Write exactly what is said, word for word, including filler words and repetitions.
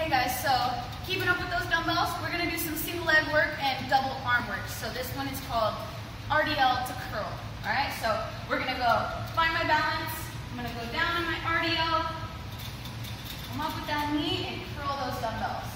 Okay guys, so keeping up with those dumbbells, we're going to do some single leg work and double arm work. So this one is called R D L to curl. Alright, so we're going to go find my balance, I'm going to go down on my R D L, come up with that knee and curl those dumbbells.